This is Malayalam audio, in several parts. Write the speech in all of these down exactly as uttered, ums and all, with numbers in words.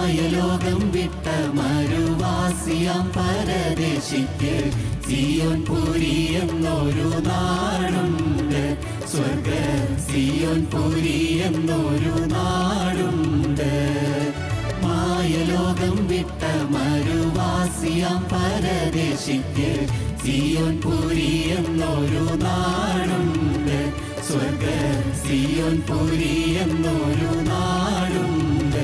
മായലോകം വിട്ട മരുവാസിയാം പരദേശിക്ക് സിയോൻ പുരി എന്നൊരു നാടുണ്ട്. സ്വർഗ സിയോൻ പുരി എന്നൊരു നാടുണ്ട്. മായലോകം വിട്ട മരുവാസിയാം പരദേശിക്ക് സിയോൻ പുരി എന്നൊരു നാടുണ്ട്. സ്വർഗ സിയോൻ പുരി എന്നൊരു നാടുണ്ട്.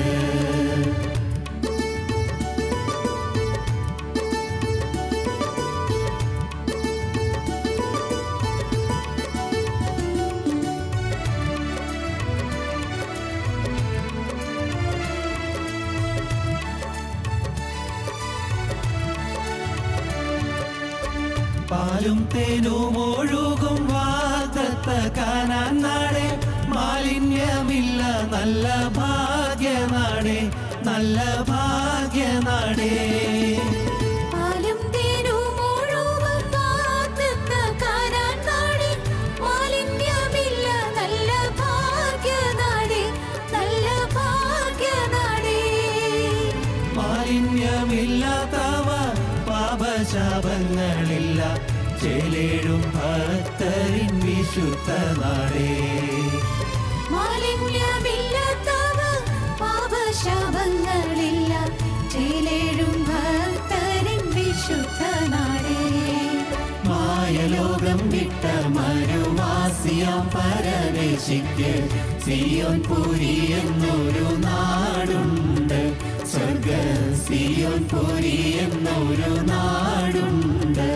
പാലും തേനും ഒഴുകും വാഗ്ദത്ത കാനാൻ നാടേ, മാലിന്യമില്ല നല്ല ഭാഗ്യനാടേ, നല്ല ഭാഗ്യനാടേ. പാലും തേനും ഒഴുകും വാഗ്ദത്ത കാനാൻ നാടേ, മാലിന്യമില്ല നല്ല ഭാഗ്യനാടേ, നല്ല ഭാഗ്യനാടേ. മാലിന്യമില്ലാത്തവ പാപശാപങ്ങളില്ല, ചേലേഴും ഭക്തരിൻ വിശുദ്ധ നാടേ. മാലിന്യമില്ലാത്തവ പാപശാപങ്ങളില്ല, ചേലേഴും ഭക്തരിൻ വിശുദ്ധ നാടേ. മായലോകം വിട്ട മരുവാസിയാം പരദേശിക്ക് സിയോൻ പുരി എന്നൊരു നാടുണ്ട്. സ്വർഗ സിയോൻ പുരി എന്നൊരു നാടുണ്ട്.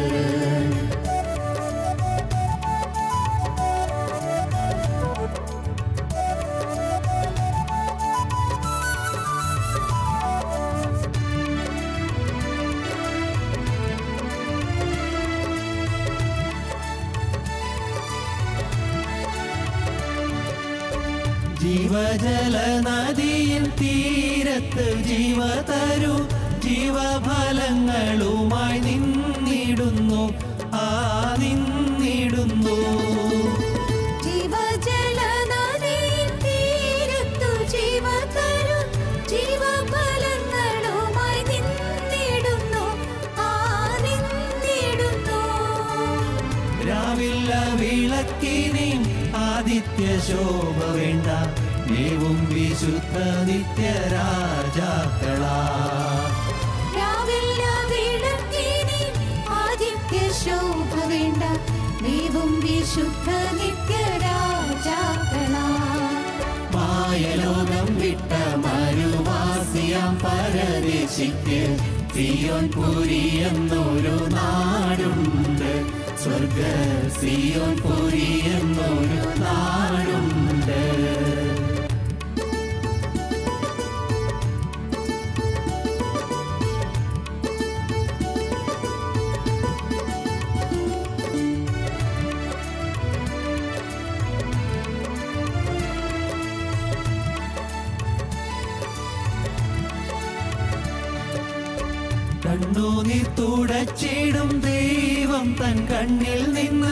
ജീവജല നദിയിൻ തീരത്ത് ജീവതരു ജീവഫലങ്ങളുമായി നിന്നിടുന്നു, ആ നിന്നിടുന്നു. ജീവജല നദിയിൻ തീരത്തു ജീവതരു ജീവഫലങ്ങളുമായി നിന്നിടുന്നു, ആ നിന്നിടുന്നു. രാവില്ല വിളക്കിനി ആദിത്യ ശോഭ വേണ്ട, ദേവും വിശുദ്ധ നിത്യരാജാക്കളാ. രാവില്ല വിളക്കിനി ആദിത്യ ശോഭ വേണ്ട, ദേവും വിശുദ്ധ നിത്യരാജാക്കളാ. മായലോകം വിട്ട മരുവാസിയാം പരദേശിക്ക് സിയോൻ പുരി എന്നൊരു നാടുണ്ട്. സ്വർഗ സിയോൻ പുരി എന്നൊരു നാടുണ്ട്. കണ്ണുനീർ തുടച്ചിടും ദൈവം തൻ കണ്ണിൽ നിന്ന്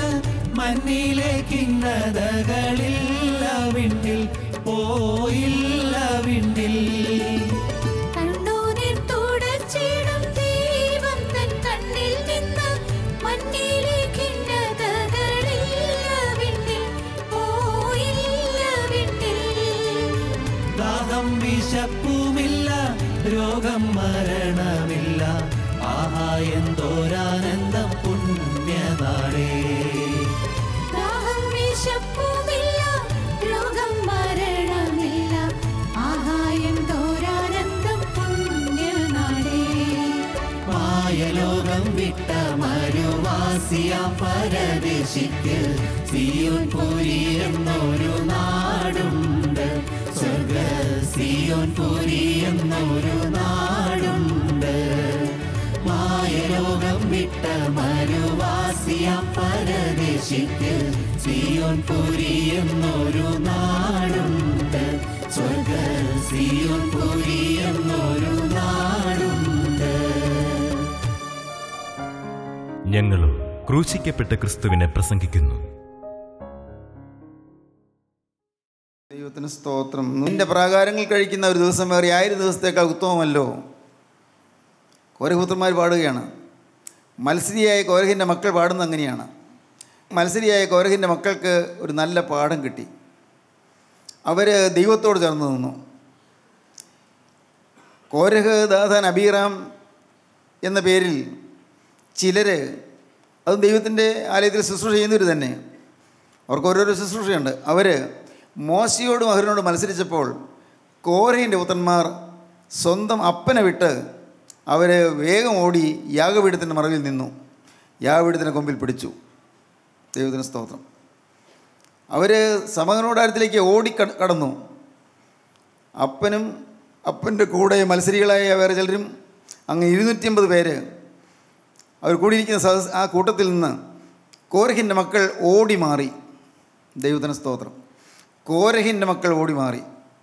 മണ്ണിലേക്കിന്നതകളില്ല വിണ്ണിൽ, പോയില്ല വിണ്ണിൽ. കണ്ണുനീർ തുടച്ചിടും ദൈവം തൻ കണ്ണിൽ നിന്ന് മണ്ണിലേക്കിന്നതകളില്ല വിണ്ണിൽ, പോയില്ല വിണ്ണിൽ. ദാഹം വിശപ്പുമില്ല, രോഗം മരണമില്ല, ആഹാ എന്തോരാനന്ദം പുണ്യനാടേ. ദാഹം വിശപ്പുമില്ല, രോഗം മരണമില്ല, ആഹാ എന്തോരാനന്ദം പുണ്യനാടേ. മായലോകം വിട്ട മരുവാസിയാം പരദേശിക്ക് സിയോൻ പുരി എന്നൊരു നാടുണ്ട്. സ്വർഗ സിയോൻ പുരി എന്നൊരു നാടുണ്ട്. മായലോകം വിട്ട മരുവാസിയാം പരദേശിക്ക് സിയോൻ പുരി എന്നൊരു നാടുണ്ട്. സ്വർഗ സിയോൻ പുരി എന്നൊരു നാടുണ്ട്. ഞങ്ങളും ക്രൂശിക്കപ്പെട്ട ക്രിസ്തുവിനെ പ്രസംഗിക്കുന്നു. ദൈവത്തിന് സ്തോത്രം. നിന്റെ പ്രാകാരങ്ങൾ കഴിക്കുന്ന ഒരു ദിവസം വേറെ ആയിരം ദിവസത്തേക്കാൾ ഉത്തമമല്ലോ. കോരഹപുത്രന്മാർ പാടുകയാണ്. മത്സരിയായ കോരഹിൻ്റെ മക്കൾ പാടുന്നത് അങ്ങനെയാണ്. മത്സരിയായ കോരഹിൻ്റെ മക്കൾക്ക് ഒരു നല്ല പാഠം കിട്ടി. അവർ ദൈവത്തോട് ചേർന്ന് നിന്നു. കോരഹ്, ദാഥാൻ, അബീറാം എന്ന പേരിൽ ചിലർ, അതും ദൈവത്തിൻ്റെ ആലയത്തിൽ ശുശ്രൂഷ ചെയ്യുന്നവർ തന്നെ, അവർക്ക് ഓരോരോ ശുശ്രൂഷയുണ്ട്. അവർ മോശയോടും അഹരോനോടും മത്സരിച്ചപ്പോൾ കോരഹിൻ്റെ പുത്രന്മാർ സ്വന്തം അപ്പനെ വിട്ട് അവർ വേഗം ഓടി യാഗപീഠത്തിൻ്റെ മറവിൽ നിന്നു, യാഗപീഠത്തിൻ്റെ കൊമ്പിൽ പിടിച്ചു. ദൈവത്തിന് സ്തോത്രം. അവർ സമഗണകൂടാരത്തിലേക്ക് ഓടി കടന്നു. അപ്പനും അപ്പൻ്റെ കൂടെ മത്സരികളായ വേറെ ചിലരും അങ്ങ് ഇരുന്നൂറ്റി അമ്പത് പേര് അവർ കൂടിയിരിക്കുന്ന സദസ്, ആ കൂട്ടത്തിൽ നിന്ന് കോരഹിൻ്റെ മക്കൾ ഓടി മാറി. ദൈവത്തിന് സ്തോത്രം. കോരഹിൻ്റെ മക്കൾ ഓടി മാറി.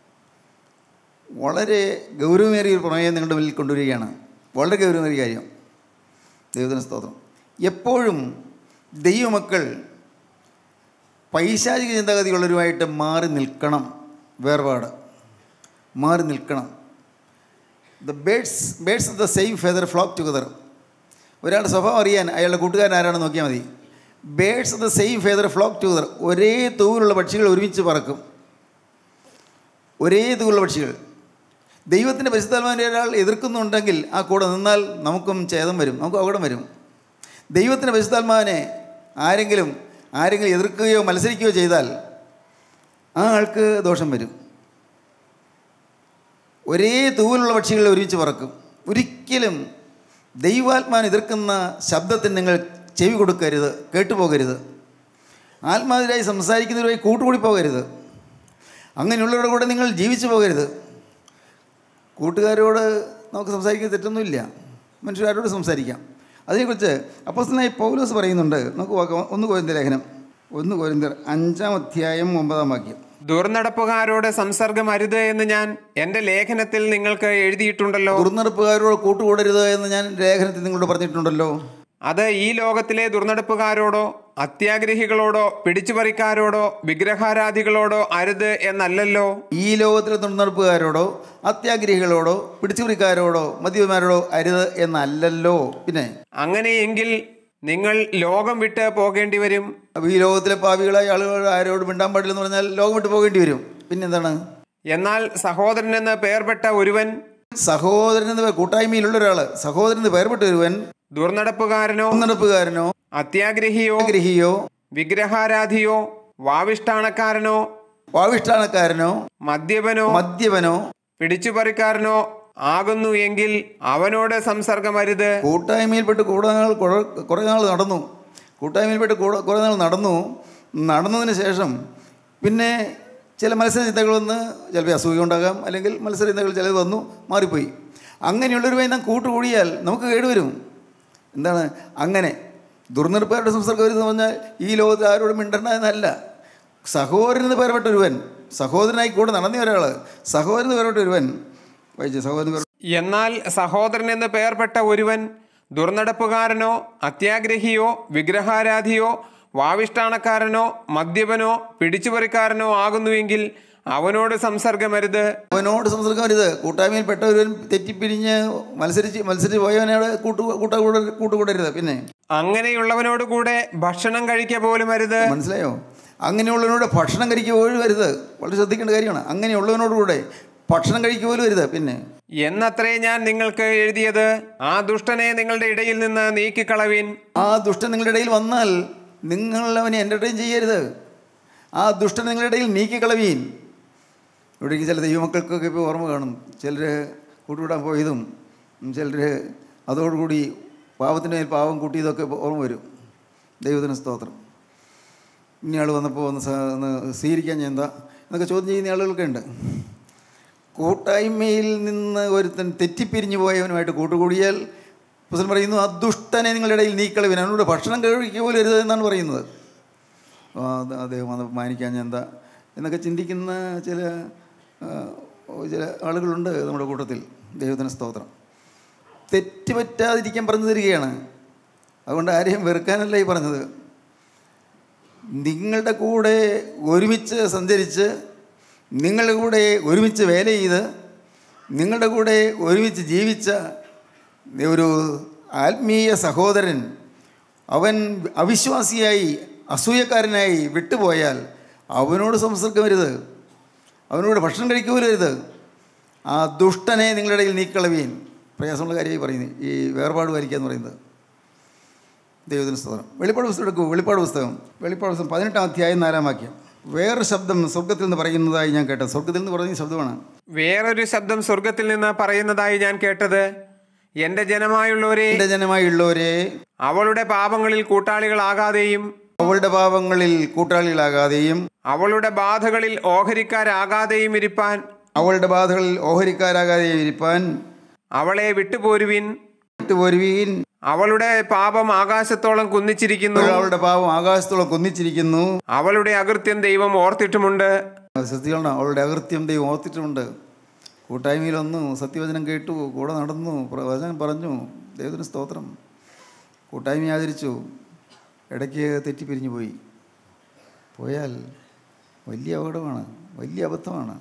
വളരെ ഗൗരവമേറിയ ഒരു പ്രമേയം നിങ്ങളുടെ മുന്നിൽ കൊണ്ടുവരികയാണ്. വളരെ ഗൗരവമേറിയ കാര്യം. ദൈവത്തിന് സ്തോത്രം. എപ്പോഴും ദൈവമക്കൾ പൈശാചിക ചിന്താഗതിയുള്ളവരുമായിട്ട് മാറി നിൽക്കണം. വേർപാട് മാറി നിൽക്കണം. The birds birds of the same feather flock together. ഒരാളുടെ സ്വഭാവം അറിയാൻ അയാളുടെ കൂട്ടുകാരൻ ആരാണെന്ന് നോക്കിയാൽ മതി. Birds of the same feather flock together. ഒരേ തൂവിലുള്ള പക്ഷികൾ ഒരുമിച്ച് പറക്കും. ഒരേ തൂവിലുള്ള പക്ഷികൾ. ദൈവത്തിൻ്റെ പരിശുദ്ധാത്മാവിനെ ഒരാൾ എതിർക്കുന്നുണ്ടെങ്കിൽ ആ കൂടെ നിന്നാൽ നമുക്കും ഛേദം വരും, നമുക്ക് അപകടം വരും. ദൈവത്തിൻ്റെ പരിശുദ്ധാത്മാവിനെ ആരെങ്കിലും ആരെങ്കിലും എതിർക്കുകയോ മത്സരിക്കുകയോ ചെയ്താൽ ആ ആൾക്ക് ദോഷം വരും. ഒരേ തൂവിലുള്ള പക്ഷികൾ ഒരുമിച്ച് പറക്കും. ഒരിക്കലും ദൈവാത്മാവിനെ എതിർക്കുന്ന ശബ്ദത്തിന് നിങ്ങൾ ചെവി കൊടുക്കരുത്, കേട്ടുപോകരുത്. ആത്മാവിനായി സംസാരിക്കുന്നവരുമായി കൂട്ടുകൂടി പോകരുത്. അങ്ങനെയുള്ളവരുടെ കൂടെ നിങ്ങൾ ജീവിച്ചു പോകരുത്. കൂട്ടുകാരോട് നമുക്ക് സംസാരിക്കുന്നത് തെറ്റൊന്നുമില്ല, മനുഷ്യരോട് സംസാരിക്കാം. അതിനെക്കുറിച്ച് അപ്പോസ്തലനായ പൗലോസ് പറയുന്നുണ്ട്. നമുക്ക് ഒന്ന് കൊരിന്ത്യർ ലേഖനം, ഒന്ന് കൊരിന്ത്യർ അഞ്ചാം അധ്യായം ഒമ്പതാം വാക്യം. ദുർനടപ്പുകാരോട് സംസർഗം അരുത് എന്ന് ഞാൻ എൻ്റെ ലേഖനത്തിൽ നിങ്ങൾക്ക് എഴുതിയിട്ടുണ്ടല്ലോ. ദുർനടപ്പുകാരോട് കൂട്ടുകൂടരുത് എന്ന് ഞാൻ ലേഖനത്തിൽ നിങ്ങളോട് പറഞ്ഞിട്ടുണ്ടല്ലോ. അത് ഈ ലോകത്തിലെ ദുർനടപ്പുകാരോടോ അത്യാഗ്രഹികളോടോ പിടിച്ചുപറിക്കാരോടോ വിഗ്രഹാരാധികളോടോ അരുത് എന്നല്ലല്ലോ. ഈ ലോകത്തിലെ ദുർനടപ്പുകാരോടോ അത്യാഗ്രഹികളോടോ പിടിച്ചുപറിക്കാരോടോ മദ്യപന്മാരോടോ അരുത് എന്നല്ലല്ലോ. പിന്നെ അങ്ങനെയെങ്കിൽ നിങ്ങൾ ലോകം വിട്ട് പോകേണ്ടി വരും. ഈ ലോകത്തിലെ പാപികളായ ആളുകൾ ആരോട് മിണ്ടാൻ പാടില്ലെന്ന് പറഞ്ഞാൽ ലോകം വിട്ട് പോകേണ്ടി വരും. പിന്നെന്താണ്? എന്നാൽ സഹോദരൻ എന്ന് പേർപ്പെട്ട ഒരുവൻ, സഹോദരൻ എന്ന് കൂട്ടായ്മയിലുള്ള ഒരാൾ, സഹോദരൻ എന്ന് പേർപ്പെട്ട ഒരുവൻ ദുർനടപ്പുകാരനോ ദുർനടപ്പുകാരനോ അത്യാഗ്രഹിയോ ഗ്രഹിയോ വിഗ്രഹാരാധിയോ വാവിഷ്ഠാണക്കാരനോ വാവിഷ്ഠാണക്കാരനോ മദ്യപനോ മദ്യപനോ പിടിച്ചുപറിക്കാരനോ ആകുന്നു എങ്കിൽ അവനോട് സംസർഗമരുത്. കൂട്ടായ്മയിൽപ്പെട്ട് കൂടെ നാൾ കുറേ നാൾ നടന്നു കൂട്ടായ്മയിൽപ്പെട്ട് കൂടെ കുറേ നാൾ നടന്നു നടന്നതിന് ശേഷം പിന്നെ ചില മത്സര ചിന്തകൾ വന്ന് ചിലപ്പോൾ അസൂയ ഉണ്ടാകാം, അല്ലെങ്കിൽ മത്സര ചിന്തകൾ ചിലത് വന്നു മാറിപ്പോയി. അങ്ങനെയുള്ളൊരുമായി നാം കൂട്ടുകൂടിയാൽ നമുക്ക് കേടുവരും. എന്താണ് അങ്ങനെ ദുർനിർപ്പരുടെ സംസർഗം വരുന്നത് പറഞ്ഞാൽ ഈ ലോകത്തിൽ ആരോടും മിണ്ടണ്ട എന്നല്ല. സഹോദരന് പേർപ്പെട്ട ഒരുവൻ, സഹോദരനായി കൂടെ നടന്ന ഒരാൾ, സഹോദരന് പേർപ്പെട്ട ഒരുവൻ വായിച്ചു സഹോദരൻ. എന്നാൽ സഹോദരൻ എന്ന് പേർപ്പെട്ട ഒരുവൻ ദുർനടപ്പുകാരനോ അത്യാഗ്രഹിയോ വിഗ്രഹാരാധിയോ വാവിഷ്ഠാണക്കാരനോ മദ്യപനോ പിടിച്ചുപറിക്കാരനോ ആകുന്നുവെങ്കിൽ അവനോട് സംസർഗമരുത്. അവനോട് സംസർഗമരുത്. കൂട്ടായ്മയിൽപ്പെട്ട ഒരുവൻ തെറ്റിപ്പിരിഞ്ഞ് മത്സരിച്ച് മത്സരിച്ച് പോയവനോട് കൂട്ടു കൂട്ട കൂട്ടുകൂടരുത്. പിന്നെ അങ്ങനെയുള്ളവനോട് കൂടെ ഭക്ഷണം കഴിക്കുക പോലും അരുത്. മനസ്സിലായോ? അങ്ങനെയുള്ളവനോട് ഭക്ഷണം കഴിക്കുക പോലും വരുത്. വളരെ ശ്രദ്ധിക്കേണ്ട കാര്യമാണ്. അങ്ങനെയുള്ളവനോട് കൂടെ ഭക്ഷണം കഴിക്കുക പോലും വരുത്. പിന്നെ എന്നത്രേ ഞാൻ നിങ്ങൾക്ക് എഴുതിയത്. ആ ദുഷ്ടനെ നിങ്ങളുടെ ഇടയിൽ നിന്ന് നീക്കിക്കളവിൻ. ആ ദുഷ്ടൻ നിങ്ങളുടെ ഇടയിൽ വന്നാൽ നിങ്ങൾ അവനെ എൻ്റർടൈൻ ചെയ്യരുത്. ആ ദുഷ്ടൻ നിങ്ങളുടെ ഇടയിൽ നീക്കിക്കളവീൻ. ഇവിടേക്ക് ചില ദൈവമക്കൾക്കൊക്കെ ഇപ്പോൾ ഓർമ്മ കാണും. ചിലർ കൂട്ടുകൂടാൻ പോയതും ചിലർ അതോടുകൂടി പാവത്തിൻ്റെ മേൽ പാവം കൂട്ടിയതൊക്കെ ഓർമ്മ വരും. ദൈവത്തിന് സ്തോത്രം. ഇനിയാൾ വന്നപ്പോൾ ഒന്ന് ഒന്ന് സ്വീകരിക്കാൻ ഞാൻ എന്താ എന്നൊക്കെ ചോദ്യം ചെയ്യുന്ന ആളുകളൊക്കെ ഉണ്ട്. കൂട്ടായ്മയിൽ നിന്ന് ഒരുത്തൻ തെറ്റിപ്പിരിഞ്ഞു പോയവനുമായിട്ട് കൂട്ടുകൂടിയാൽ പുസ്തകം പറയുന്നു, ആ ദുഷ്ടനെ നിങ്ങളുടെ ഇടയിൽ നീക്കളവിൻ, അവനോട് ഭക്ഷണം കഴിക്കുക പോലും അരുത് എന്നാണ് പറയുന്നത്. അദ്ദേഹം വന്ന് മാനിക്കാൻ ഞാൻ എന്താ എന്നൊക്കെ ചിന്തിക്കുന്ന ചില ചില ആളുകളുണ്ട് നമ്മുടെ കൂട്ടത്തിൽ. ദൈവത്തിന് സ്തോത്രം. തെറ്റ് പറ്റാതിരിക്കാൻ പറഞ്ഞു തരികയാണ്. അതുകൊണ്ട് ആരെയും വെറുക്കാനല്ല ഈ പറഞ്ഞത്. നിങ്ങളുടെ കൂടെ ഒരുമിച്ച് സഞ്ചരിച്ച് നിങ്ങളുടെ കൂടെ ഒരുമിച്ച് വേല ചെയ്ത് നിങ്ങളുടെ കൂടെ ഒരുമിച്ച് ജീവിച്ച ഒരു ആത്മീയ സഹോദരൻ അവൻ അവിശ്വാസിയായി അസൂയക്കാരനായി വിട്ടുപോയാൽ അവനോട് സംസർഗമരുത്, അവനോട് ഭക്ഷണം കഴിക്കുമരുത്. ആ ദുഷ്ടനെ നിങ്ങളുടെ ഇടയിൽ നീക്കളവീൻ. പ്രയാസമുള്ള കാര്യമായി പറയുന്നത് ഈ വേർപാട് പാലിക്കുക എന്ന് പറയുന്നത്. ദൈവത്തിന് സ്തോത്രം. വെളിപ്പാട് പുസ്തകം എടുക്കൂ. വെളിപ്പാട് പുസ്തകം വെളിപ്പാട് പുസ്തകം പതിനെട്ടാം അധ്യായം നാലാം വാക്യം. വേറൊരു ശബ്ദം സ്വർഗത്തിൽ നിന്ന് പറയുന്നതായി ഞാൻ കേട്ടത്. സ്വർഗത്തിൽ നിന്ന് പറയുന്ന ശബ്ദമാണ്. വേറൊരു ശബ്ദം സ്വർഗത്തിൽ നിന്ന് പറയുന്നതായി ഞാൻ കേട്ടത്, എന്റെ ജനമായുള്ളവരെ എൻ്റെ ജനമായുള്ളവരെ അവളുടെ പാപങ്ങളിൽ കൂട്ടാളികളാകാതെയും അവളുടെ പാപങ്ങളിൽ കൂട്ടാളികളാകാതെയും അവളുടെ ബാധകളിൽ ഓഹരിക്കാരാകാതെയും ഇരിപ്പാൻ അവളുടെ ബാധകളിൽ ഓഹരിക്കാരാകാതെയും ഇരിപ്പാൻ അവളെ വിട്ടുപോരുവിൻ. വിട്ടുപോരുവീൻ. അവളുടെ പാപം ആകാശത്തോളം കുന്നിച്ചിരിക്കുന്നു, അവളുടെ പാപം ആകാശത്തോളം കുന്നിച്ചിരിക്കുന്നു. അവളുടെ അകൃത്യം ദൈവം ഓർത്തിട്ടുമുണ്ട്. സത്യമാണ്, അവളുടെ അകൃത്യം ദൈവം ഓർത്തിട്ടുമുണ്ട്. കൂട്ടായ്മയിൽ വന്നു, സത്യവചനം കേട്ടു, കൂടെ നടന്നു, വചനം പറഞ്ഞു. ദൈവത്തിന് സ്തോത്രം. കൂട്ടായ്മ ആചരിച്ചു, ഇടയ്ക്ക് തെറ്റിപ്പിരിഞ്ഞു പോയി പോയാൽ വലിയ അപകടമാണ്, വലിയ അബദ്ധമാണ്.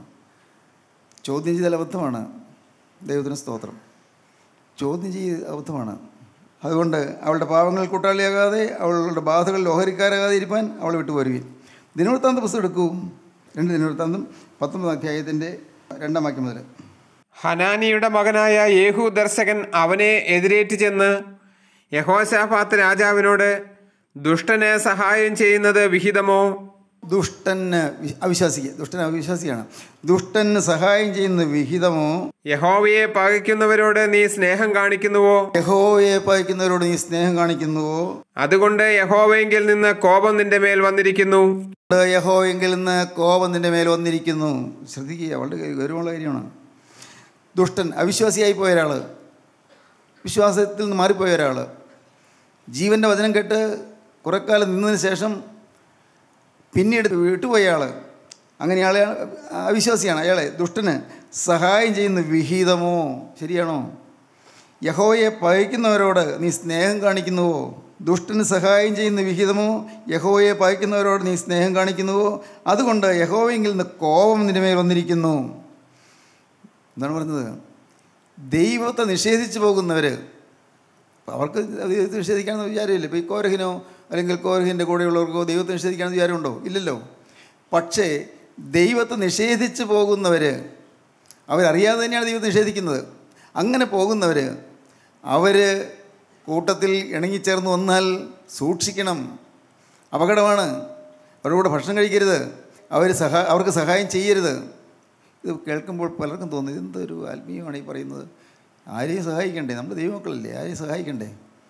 ചോദ്യം ചെയ്താൽ അബദ്ധമാണ്. ദൈവത്തിന് സ്തോത്രം. ചോദ്യം ചെയ്ത് അബദ്ധമാണ്. അതുകൊണ്ട് അവളുടെ പാവങ്ങൾ കൂട്ടാളിയാകാതെ അവളുടെ ബാധകളിൽ ഓഹരിക്കാരാകാതെ ഇരിപ്പാൻ അവളെ വിട്ടുപോരുവിൻ. ദിനവൃത്താന്ത പുസ്തകം എടുക്കൂ. രണ്ട് ദിനവൃത്താന്തം പത്തൊമ്പതാം അധ്യായത്തിൻ്റെ രണ്ടാം വാക്യം മുതൽ. ഹനാനിയുടെ മകനായ യേഹൂ ദർശകൻ അവനെ എതിരേറ്റ് ചെന്ന് യഹോശാഫാത്ത് രാജാവിനോട്, ദുഷ്ടന് സഹായം ചെയ്യുന്നത് വിഹിതമോ? ദുഷ്ടന് അവിശ്വാസിക്ക് ദുഷ്ടൻ അവിശ്വാസിയാണ്. ദുഷ്ടന് സഹായം ചെയ്യുന്ന വിഹിതമോ? യഹോവയെ പകയ്ക്കുന്നവരോട് നീ സ്നേഹം കാണിക്കുന്നുവോ? യഹോവയെ പകയ്ക്കുന്നവരോട് നീ സ്നേഹം കാണിക്കുന്നുവോ? അതുകൊണ്ട് യഹോവയെങ്കിൽ നിന്ന് കോപം നിന്റെ മേൽ വന്നിരിക്കുന്നു. യഹോവയെങ്കിൽ നിന്ന് കോപം നിന്റെ മേൽ വന്നിരിക്കുന്നു. ശ്രദ്ധിക്കുക, വളരെ ഗൗരവമുള്ള കാര്യമാണ്. ദുഷ്ടൻ അവിശ്വാസിയായി പോയ ഒരാൾ, വിശ്വാസത്തിൽ നിന്ന് മാറിപ്പോയ ഒരാൾ, ജീവൻ്റെ വചനം കേട്ട് കുറേ കാലം നിന്നതിന് ശേഷം പിന്നീട് വിട്ടുപോയ ആൾ, അങ്ങനെ ആളെ അവിശ്വാസിയാണ്. അയാളെ ദുഷ്ടന് സഹായം ചെയ്യുന്ന വിഹിതമോ? ശരിയാണോ? യഹോവയെ പകയ്ക്കുന്നവരോട് നീ സ്നേഹം കാണിക്കുന്നുവോ? ദുഷ്ടന് സഹായം ചെയ്യുന്ന വിഹിതമോ? യഹോവയെ പകയ്ക്കുന്നവരോട് നീ സ്നേഹം കാണിക്കുന്നുവോ? അതുകൊണ്ട് യഹോവയെങ്കിൽ നിന്ന് കോപം നിന്റെ മേൽ വന്നിരിക്കുന്നു. എന്താണ് പറഞ്ഞത്? ദൈവത്തെ നിഷേധിച്ചു പോകുന്നവർ, അവർക്ക് ദൈവത്തെ നിഷേധിക്കാമെന്ന് വിചാരമില്ല. ഇപ്പോൾ ഈ കോരഹിനോ അല്ലെങ്കിൽ കോരഹിൻ്റെ കൂടെയുള്ളവർക്കോ ദൈവത്തെ നിഷേധിക്കാമെന്ന് വിചാരമുണ്ടോ? ഇല്ലല്ലോ. പക്ഷേ ദൈവത്തെ നിഷേധിച്ച് പോകുന്നവർ, അവരറിയാതെ തന്നെയാണ് ദൈവത്തെ നിഷേധിക്കുന്നത്. അങ്ങനെ പോകുന്നവർ അവർ കൂട്ടത്തിൽ ഇണങ്ങിച്ചേർന്ന് വന്നാൽ സൂക്ഷിക്കണം, അപകടമാണ്. അവരുടെ കൂടെ ഭക്ഷണം കഴിക്കരുത്, അവർ സഹാ അവർക്ക് സഹായം ചെയ്യരുത്. ഇത് കേൾക്കുമ്പോൾ പലർക്കും തോന്നുന്നു, ഇതെന്തൊരു ആത്മീയമാണ് ഈ പറയുന്നത്. ആരെയും സഹായിക്കണ്ടേ? നമ്മുടെ ദൈവമക്കളല്ലേ, ആരെയും സഹായിക്കണ്ടേ?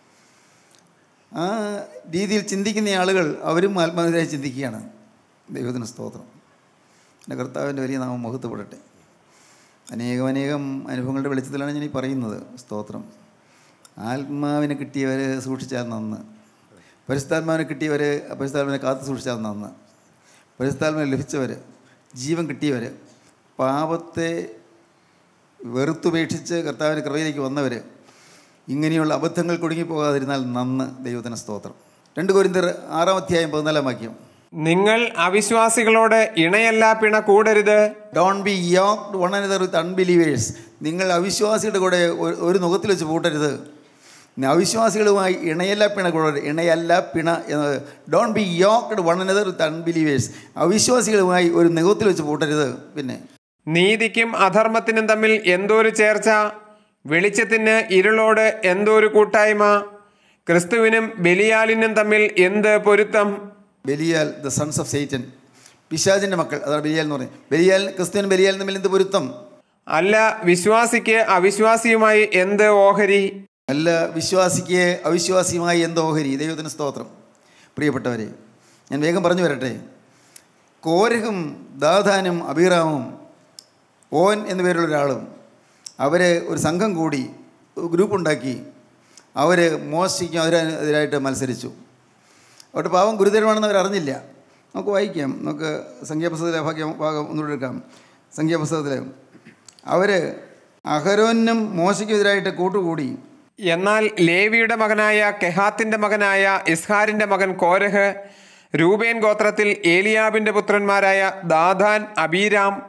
ആ രീതിയിൽ ചിന്തിക്കുന്ന ആളുകൾ അവരും ആത്മാവിനെതിരായി ചിന്തിക്കുകയാണ്. ദൈവത്തിന് സ്തോത്രം. എൻ്റെ കർത്താവിൻ്റെ വലിയ നാമം മഹത്വപ്പെടട്ടെ. അനേകം അനേകം അനുഭവങ്ങളുടെ വെളിച്ചത്തിലാണ് ഞാൻ ഈ പറയുന്നത്. സ്തോത്രം. ആത്മാവിനെ കിട്ടിയവർ സൂക്ഷിച്ചാൽ നന്ന്, പരിശുദ്ധാത്മാവിനെ കിട്ടിയവർ പരിശുദ്ധാത്മാവിനെ കാത്തു സൂക്ഷിച്ചാൽ നന്ന്, പരിശുദ്ധാത്മാവിനെ ലഭിച്ചവർ, ജീവൻ കിട്ടിയവർ, പാപത്തെ വെറുത്തുപേക്ഷിച്ച് കർത്താവിൻ്റെ കൃപയിലേക്ക് വന്നവർ ഇങ്ങനെയുള്ള അബദ്ധങ്ങൾ കുടുങ്ങിപ്പോകാതിരുന്നാൽ നന്ന്. ദൈവത്തിന് സ്തോത്രം. രണ്ട് കൊരിന്ത്യർ ആറാം അധ്യായം പതിനാലാം വാക്യം. നിങ്ങൾ അവിശ്വാസികളോട് ഇണയല്ല പിണ കൂടരുത്. Don't be yoked one another with unbelievers. നിങ്ങൾ അവിശ്വാസികളുടെ കൂടെ ഒരു നുഖത്തിൽ വെച്ച് പൂട്ടരുത്. അവിശ്വാസികളുമായി ഇണയല്ല പിണ കൂടരുത്. ഇണയല്ല പിണ എന്നത് don't be yoked one another with unbelievers. അവിശ്വാസികളുമായി ഒരു നുഖത്തിൽ വെച്ച് പൂട്ടരുത്. പിന്നെ നീതിക്കും അധർമ്മത്തിനും തമ്മിൽ എന്തോരു ചേർച്ച, വെളിച്ചത്തിന് ഇരുളോട് എന്തോരു കൂട്ടായ്മ, ക്രിസ്തുവിനും ബെലിയാലിനും തമ്മിൽ എന്ത് പൊരുത്തം. Belial the sons of Satan, പിശാചിൻ്റെ മക്കൾ, അതാണ് ബെലിയാൽ എന്ന് പറയുന്നത്. ബെലിയാൽ ക്രിസ്തുവിനും ബെലിയാലിനും തമ്മിൽ എന്ത് പൊരുത്തം? അല്ല വിശ്വാസിക്ക് അവിശ്വാസിയുമായി എന്ത് ഓഹരി. അല്ല വിശ്വാസിക്ക് അവിശ്വാസിയുമായി എന്ത് ഓഹരി. ദൈവത്തിന് സ്തോത്രം. പ്രിയപ്പെട്ടവരെ, ഞാൻ വേഗം പറഞ്ഞു വരട്ടെ. കോരഹും ദാഥാനും അബീറാമും ഓൻ എന്നു പേരുള്ള ഒരാളും അവർ ഒരു സംഘം കൂടി ഗ്രൂപ്പ് ഉണ്ടാക്കി അവർ മോശയ്ക്കും അതിനെതിരായിട്ട് മത്സരിച്ചു. അവരുടെ പാവം ഗുരുതരമാണെന്ന് അവരറിഞ്ഞില്ല. നമുക്ക് വായിക്കാം, നമുക്ക് സംഖ്യാപുസ്തകത്തിലെ ഭാഗ്യം ഭാഗം ഒന്നുകൂടെ എടുക്കാം. സംഖ്യാപുസ്തകത്തിൽ അവർ അഹരോനും മോശയ്ക്കും എതിരായിട്ട് കൂട്ടുകൂടി. എന്നാൽ ലേവിയുടെ മകനായ കെഹാത്തിൻ്റെ മകനായ ഇസ്ഹാരിൻ്റെ മകൻ കോരഹ്, രൂബേൻ ഗോത്രത്തിൽ ഏലിയാബിൻ്റെ പുത്രന്മാരായ ദാഥാൻ, അബീരാം,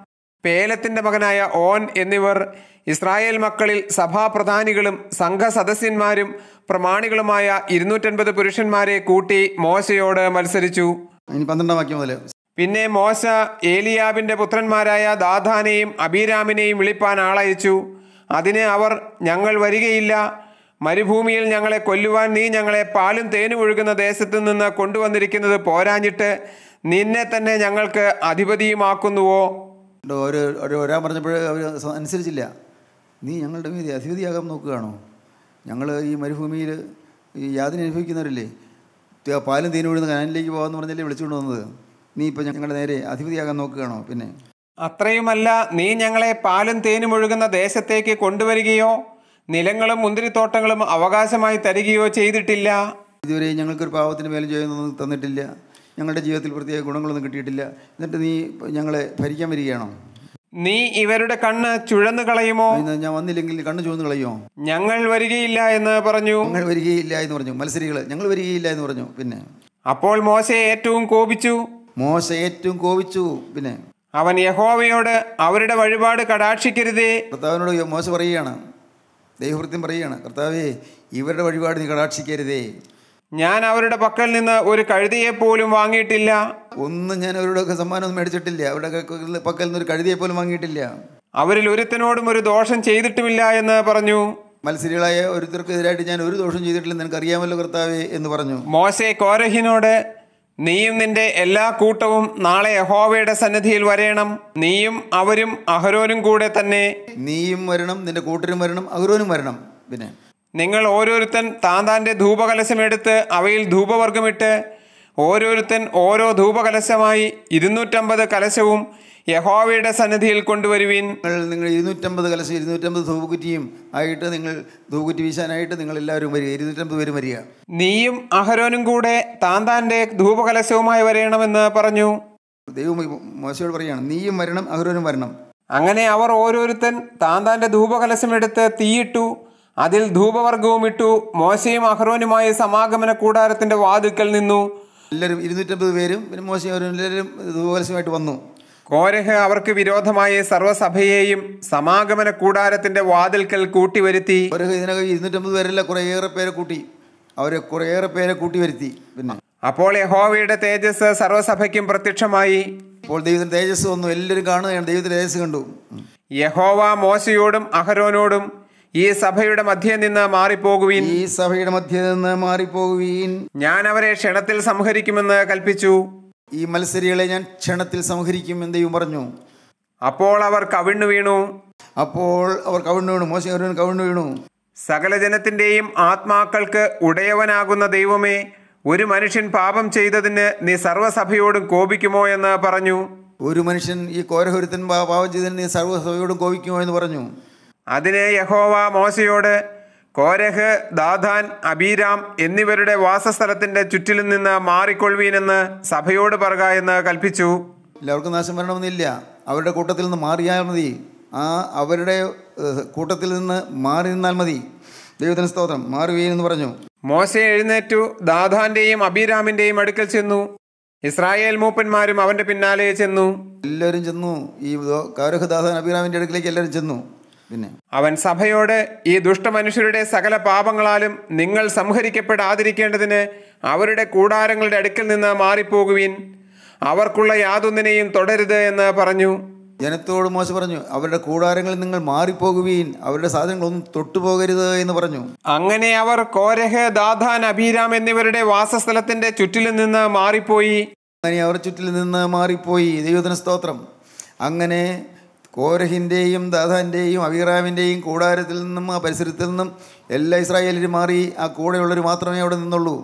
പേലത്തിൻ്റെ മകനായ ഓൻ എന്നിവർ ഇസ്രായേൽ മക്കളിൽ സഭാപ്രധാനികളും സംഘസദസ്യന്മാരും പ്രമാണികളുമായ ഇരുന്നൂറ്റൻപത് പുരുഷന്മാരെ കൂട്ടി മോശയോട് മത്സരിച്ചു. ഇനി പന്ത്രണ്ടാം വാക്യം മുതൽ. പിന്നെ മോശ ഏലിയാബിൻ്റെ പുത്രന്മാരായ ദാഥാനെയും അബീരാമിനെയും വിളിപ്പാൻ ആളയച്ചു. അതിന് അവർ, ഞങ്ങൾ വരികയില്ല, മരുഭൂമിയിൽ ഞങ്ങളെ കൊല്ലുവാൻ നീ ഞങ്ങളെ പാലും തേനും ഒഴുകുന്ന ദേശത്തു നിന്ന് കൊണ്ടുവന്നിരിക്കുന്നത് പോരാഞ്ഞിട്ട് നിന്നെ തന്നെ ഞങ്ങൾക്ക് അധിപതിയുമാക്കുന്നുവോ? ഒരു ഒരു ഒരാൻ പറഞ്ഞപ്പോൾ അവർ അനുസരിച്ചില്ല. നീ ഞങ്ങളുടെ മീതി അധിപതിയാകാൻ നോക്കുകയാണോ? ഞങ്ങൾ ഈ മരുഭൂമിയിൽ ഈ യാതന അനുഭവിക്കുന്നവരല്ലേ, പാലും തേനും ഒഴുകുന്ന കനാനിലേക്ക് പോകാമെന്ന് പറഞ്ഞല്ലേ വിളിച്ചുകൊണ്ട് വന്നത്. നീ ഇപ്പോൾ ഞങ്ങളുടെ നേരെ അധിപതിയാകാൻ നോക്കുകയാണോ? പിന്നെ അത്രയുമല്ല, നീ ഞങ്ങളെ പാലും തേനും ഒഴുകുന്ന ദേശത്തേക്ക് കൊണ്ടുവരികയോ നിലങ്ങളും മുന്തിരിത്തോട്ടങ്ങളും അവകാശമായി തരികയോ ചെയ്തിട്ടില്ല. ഇതുവരെ ഞങ്ങൾക്കൊരു പാവത്തിന് മേലും ചെയ്യുന്നൊന്നും തന്നിട്ടില്ല, ഞങ്ങളുടെ ജീവിതത്തിൽ പ്രത്യേക ഗുണങ്ങളൊന്നും കിട്ടിയിട്ടില്ല. എന്നിട്ട് നീ ഞങ്ങളെ ഭരിക്കാൻ വരികയാണോ? നീ ഇവരുടെ കണ്ണ് ചുഴന്നു കളയുമോ? ഞാൻ വന്നില്ലെങ്കിൽ കണ്ണ് ചുവന്ന് കളയുമോ? ഞങ്ങൾ വരികയില്ല എന്ന് പറഞ്ഞു. ഞങ്ങൾ വരികയില്ല എന്ന് പറഞ്ഞു. മത്സരികൾ ഞങ്ങൾ വരികയില്ല എന്ന് പറഞ്ഞു. പിന്നെ അപ്പോൾ മോശ ഏറ്റവും കോപിച്ചു. മോശ ഏറ്റവും കോപിച്ചു. പിന്നെ അവൻ യഹോവയോട്, അവരുടെ വഴിപാട് കടാക്ഷിക്കരുതേ. കർത്താവിനോട് മോശ പറയുകയാണ്, ദൈവഭൃത്യം പറയുകയാണ്, കർത്താവേ, ഇവരുടെ വഴിപാട് നീ കടാക്ഷിക്കരുതേ. ഞാൻ അവരുടെ പക്കൽ നിന്ന് ഒരു കഴുതയെ പോലും വാങ്ങിയിട്ടില്ല. ഒന്നും ഞാൻ അവരുടെ സമ്മാനമൊന്നും മേടിച്ചിട്ടില്ല. അവരുടെ പക്കൽ നിന്ന് ഒരു കഴുതയെ പോലും വാങ്ങിയിട്ടില്ല. അവരിൽ ഒരുത്തനോടും ഒരു ദോഷം ചെയ്തിട്ടുമില്ല എന്ന് പറഞ്ഞു. മത്സരികളായ ഒരുത്തർക്കെതിരായിട്ട് ഞാൻ ഒരു ദോഷം ചെയ്തിട്ടില്ലെന്ന് നിനക്കറിയാമല്ലോ കർത്താവേ എന്ന് പറഞ്ഞു. മോശെ കോരഹിനോട്, നീയും നിന്റെ എല്ലാ കൂട്ടവും നാളെ യഹോവയുടെ സന്നിധിയിൽ വരേണം, നീയും അവരും അഹരോനും കൂടെ തന്നെ. നീയും വരണം, നിന്റെ കൂട്ടരും വരണം, അഹരോനും വരണം. പിന്നെ നിങ്ങൾ ഓരോരുത്തൻ താൻ താൻ്റെ ധൂപകലശം എടുത്ത് അവയിൽ ധൂപവർഗമിട്ട് ഓരോരുത്തൻ ഓരോ ധൂപകലശമായി ഇരുന്നൂറ്റമ്പത് കലശവും യഹോവയുടെ സന്നിധിയിൽ കൊണ്ടുവരുവിൻ. നിങ്ങൾ നിങ്ങൾ ഇരുന്നൂറ്റമ്പത് കലശം ഇരുന്നൂറ്റമ്പത് ധൂപക്കുറ്റിയും ആയിട്ട് നിങ്ങൾ ധൂപക്കുറ്റി വീശാനായിട്ട് നിങ്ങൾ എല്ലാവരും വരിക, ഇരുന്നൂറ്റമ്പത് പേരും വരിക. നീയും അഹരോനും കൂടെ താൻ താൻ്റെ ധൂപകലശവുമായി വരണമെന്ന് പറഞ്ഞു. ദൈവം മോശയോട് പറയുകയാണ്, നീയും വരണം, അഹരോനും വരണം. അങ്ങനെ അവർ ഓരോരുത്തൻ താൻ താൻ്റെ ധൂപകലശം എടുത്ത് തീയിട്ടു അതിൽ ധൂപവർഗവും ഇട്ടു. മോശയും അഹ്റോനുമായി സമാഗമന കൂടാരത്തിന്റെ വാതിൽക്കൽ നിന്നു. എല്ലാവരും ഇരുന്നൂറ്റമ്പത് പേരും പിന്നെ മോശയും അഹ്റോനും എല്ലാവരും ധൂപകലശമായിട്ട് വന്നു. കോരഹ് അവർക്ക് വിരോധമായി സർവ്വസഭയെയും സമാഗമന കൂടാരത്തിന്റെ വാതിൽക്കൽ കൂട്ടിവരുത്തി. കോരഹ് ഇതിനകം ഇരുന്നൂറ്റമ്പത് പേരല്ല, കുറേയേറെ പേരെ കൂട്ടി, അവരെ കുറേയേറെ പേരെ കൂട്ടി വരുത്തി. പിന്നെ അപ്പോൾ യഹോവയുടെ തേജസ് സർവ്വസഭയ്ക്കും പ്രത്യക്ഷമായി. അപ്പോൾ ദൈവത്തിന്റെ തേജസ് വന്നു, എല്ലാവരും കാണുകയാണ്, ദൈവത്തിന്റെ തേജസ് കണ്ടു. യഹോവ മോശയോടും അഹരോനോടും, ഈ സഭയുടെ മധ്യേ നിന്ന് മാറിപ്പോകുവീൻ, ഈ സഭയുടെ മധ്യേ നിന്ന് മാറിപ്പോകുവീൻ, ഞാൻ അവരെ ക്ഷണത്തിൽ സംഹരിക്കുമെന്ന് കൽപ്പിച്ചു. ഈ മത്സരികളെ ഞാൻ ക്ഷണത്തിൽ സംഹരിക്കുമെന്ന് ദൈവം പറഞ്ഞു. അപ്പോൾ അവർ കവിണ്ണു വീണു. അപ്പോൾ അവർ കവിണ്ണു വീണു. മോശ അഹരോൻ കവിണ്ണു വീണു. സകല ജനത്തിന്റെയും ആത്മാക്കൾക്ക് ഉടയവനാകുന്ന ദൈവമേ, ഒരു മനുഷ്യൻ പാപം ചെയ്തതിന് നീ സർവ്വസഭയോടും കോപിക്കുമോ എന്ന് പറഞ്ഞു. ഒരു മനുഷ്യൻ ഈ കോരഹൊരുത്തൻ പാപം ചെയ്തതിന് നീ സർവ്വസഭയോടും കോപിക്കുമോ എന്ന് പറഞ്ഞു. അതിന് യഹോവ മോശയോട്, കോരഹ്, ദാഥാൻ, അബീരാം എന്നിവരുടെ വാസസ്ഥലത്തിന്റെ ചുറ്റിലും നിന്ന് മാറിക്കൊള്ളുവീനെന്ന് സഭയോട് പറക എന്ന് കൽപ്പിച്ചു. എല്ലാവർക്കും നാശം വരണമെന്നില്ല, അവരുടെ കൂട്ടത്തിൽ നിന്ന് മാറിയാൽ മതി. ആ അവരുടെ കൂട്ടത്തിൽ നിന്ന് മാറി നിന്നാൽ മതി. ദൈവത്തിന് സ്തോത്രം. മാറുവീനെന്ന് പറഞ്ഞു. മോശ എഴുന്നേറ്റു ദാഥാന്റെയും അബീരാമിന്റെയും അടുക്കൽ ചെന്നു. ഇസ്രായേൽ മൂപ്പന്മാരും അവന്റെ പിന്നാലെ ചെന്നു. എല്ലാവരും ചെന്നു. ഈ കോരഹ്, ദാഥാൻ, അബീരാമിന്റെ അടുക്കിലേക്ക് എല്ലാവരും ചെന്നു. പിന്നെ അവൻ സഭയോട്, ഈ ദുഷ്ടമനുഷ്യരുടെ സകല പാപങ്ങളാലും നിങ്ങൾ സംഹരിക്കപ്പെടാതിരിക്കേണ്ടതിന് അവരുടെ കൂടാരങ്ങളുടെ അടുക്കൽ നിന്ന് മാറിപ്പോകുവിൻ, അവർക്കുള്ള യാതൊന്നിനെയും തുടരുത് എന്ന് പറഞ്ഞു. ജനത്തോട് മോശ പറഞ്ഞു, അവരുടെ കൂടാരങ്ങളിൽ നിങ്ങൾ മാറിപ്പോകുവീൻ, അവരുടെ സാധനങ്ങളൊന്നും തൊട്ടുപോകരുത് എന്ന് പറഞ്ഞു. അങ്ങനെ അവർ കോരഹ്, ദാഥാൻ, അബീരാം എന്നിവരുടെ വാസസ്ഥലത്തിന്റെ ചുറ്റിലും നിന്ന് മാറിപ്പോയി. അങ്ങനെ അവർ ചുറ്റിൽ നിന്ന് മാറിപ്പോയി. ദൈവത്തിന് സ്തോത്രം. അങ്ങനെ കോരഹിൻ്റെയും ദാഥാൻ്റെയും അബീറാമിൻ്റെയും കൂടാരത്തിൽ നിന്നും ആ പരിസരത്തിൽ നിന്നും എല്ലാ ഇസ്രായേലിലും മാറി. ആ കൂടെയുള്ളവർ മാത്രമേ അവിടെ നിന്നുള്ളൂ.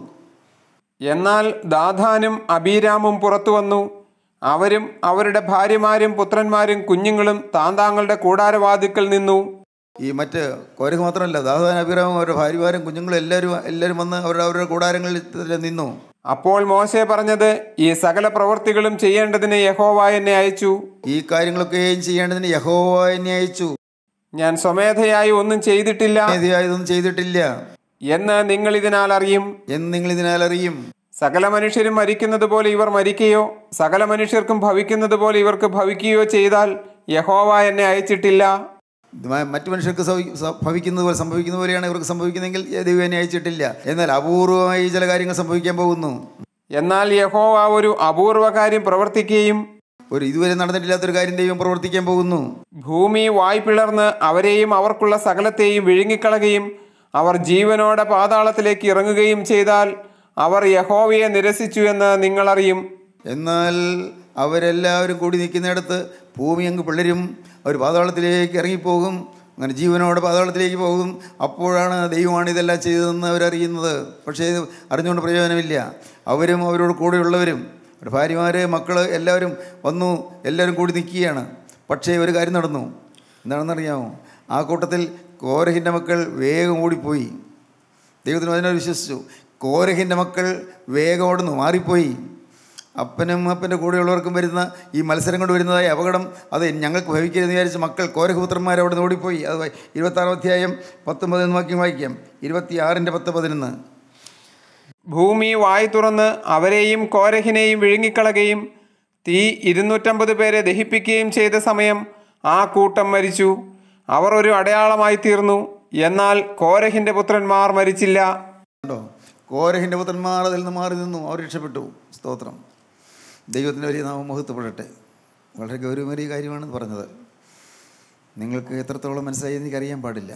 എന്നാൽ ദാഥാനും അബീരാമും പുറത്തു വന്നു. അവരും അവരുടെ ഭാര്യമാരും പുത്രന്മാരും കുഞ്ഞുങ്ങളും താന്താങ്ങളുടെ കൂടാരവാതിക്കൽ നിന്നു. ഈ മറ്റ് കോരഹ് മാത്രമല്ല, ദാഥാൻ, അബീറാമും അവരുടെ ഭാര്യമാരും കുഞ്ഞുങ്ങളും എല്ലാവരും എല്ലാവരും വന്ന് അവരുടെ അവരുടെ കൂടാരങ്ങളിൽ നിന്നു. അപ്പോൾ മോശെ പറഞ്ഞത്, ഈ സകല പ്രവൃത്തികളും ചെയ്യേണ്ടതിന് യഹോവ എന്നെ അയച്ചു. ഈ കാര്യങ്ങളൊക്കെയും ചെയ്യേണ്ടതിന് യഹോവ എന്നെ അയച്ചു. ഞാൻ സ്വമേധയായി ഒന്നും ചെയ്തിട്ടില്ല, ഇതൊന്നും ചെയ്തിട്ടില്ല എന്ന് നിങ്ങൾ ഇതിനാൽ അറിയും എന്ന് നിങ്ങൾ ഇതിനാൽ അറിയും. സകല മനുഷ്യരും മരിക്കുന്നത് പോലെ ഇവർ മരിക്കുകയോ സകല മനുഷ്യർക്കും ഭവിക്കുന്നത് പോലെ ഇവർക്ക് ഭവിക്കുകയോ ചെയ്താൽ യഹോവ എന്നെ അയച്ചിട്ടില്ല. മറ്റു മനുഷ്യർക്ക് ഭവിക്കുന്നത് പോലെ സംഭവിക്കുന്ന പോലെയാണ് ഇവർക്ക് സംഭവിക്കുന്നതെങ്കിൽ ദൈവം എന്നെ അയച്ചിട്ടില്ല. എന്നാൽ അപൂർവമായി ചില കാര്യങ്ങൾ സംഭവിക്കാൻ പോകുന്നു. എന്നാൽ യഹോവ ഒരു അപൂർവ കാര്യം പ്രവർത്തിക്കുകയും ഒരു ഇതുവരെ നടന്നിട്ടില്ലാത്തൊരു കാര്യം ദൈവം പ്രവർത്തിക്കാൻ പോകുന്നു. ഭൂമി വായ് പിളർന്ന് അവരെയും അവർക്കുള്ള സകലത്തെയും വിഴുങ്ങിക്കളയുകയും അവർ ജീവനോടെ പാതാളത്തിലേക്ക് ഇറങ്ങുകയും ചെയ്താൽ അവർ യഹോവയെ നിരസിച്ചു എന്ന് നിങ്ങളറിയും. എന്നാൽ അവരെല്ലാവരും കൂടി നിൽക്കുന്നിടത്ത് ഭൂമി അങ്ങ് പിളരും, അവർ പാതാളത്തിലേക്ക് ഇറങ്ങിപ്പോകും, അങ്ങനെ ജീവനോടെ പാതാളത്തിലേക്ക് പോകും. അപ്പോഴാണ് ദൈവമാണ് ഇതെല്ലാം ചെയ്തതെന്ന് അവരറിയുന്നത്. പക്ഷേ ഇത് അറിഞ്ഞുകൊണ്ട് പ്രയോജനമില്ല. അവരും അവരോട് കൂടെയുള്ളവരും അവരുടെ ഭാര്യമാർ മക്കൾ എല്ലാവരും വന്നു, എല്ലാവരും കൂടി നിൽക്കുകയാണ്. പക്ഷേ ഒരു കാര്യം നടന്നു. എന്താണെന്നറിയാമോ? ആ കൂട്ടത്തിൽ കോരഹിൻ്റെ മക്കൾ വേഗം ഓടിപ്പോയി. ദൈവത്തിന് അതിനെ വിശ്വസിച്ചു. കോരഹിൻ്റെ മക്കൾ വേഗം ഓടുന്നു, മാറിപ്പോയി. അപ്പനും അപ്പൻ്റെ കൂടെയുള്ളവർക്കും വരുന്ന ഈ മത്സരം കൊണ്ട് വരുന്നതായ അപകടം അത് ഞങ്ങൾക്ക് ഭവിക്കരുതെന്ന് വിചാരിച്ച് മക്കൾ കോരഹപുത്രന്മാർ അവിടെ നിന്ന് ഓടിപ്പോയി. അത് ഇരുപത്താറാം അധ്യായം പത്തൊമ്പതിന് വാക്യം വായിക്കാം. ഇരുപത്തിയാറിൻ്റെ പത്ത് പതിനൊന്ന്. ഭൂമി വായ് തുറന്ന് അവരെയും കോരഹിനെയും വിഴുങ്ങിക്കളയുകയും തീ ഇരുന്നൂറ്റമ്പത് പേരെ ദഹിപ്പിക്കുകയും ചെയ്ത സമയം ആ കൂട്ടം മരിച്ചു. അവർ ഒരു അടയാളമായി തീർന്നു. എന്നാൽ കോരഹിൻ്റെ പുത്രന്മാർ മരിച്ചില്ല. ണ്ടോ കോരഹിൻ്റെ പുത്രന്മാർ അതിൽ നിന്ന് മാറി നിന്നു, അവർ രക്ഷപ്പെട്ടു. സ്തോത്രം. ദൈവത്തിൻ്റെ വലിയ നാമം മഹത്വപ്പെടട്ടെ. വളരെ ഗൗരവമേറിയ കാര്യമാണെന്ന് പറഞ്ഞത്. നിങ്ങൾക്ക് എത്രത്തോളം മനസ്സിലായി എനിക്കറിയാൻ പാടില്ല.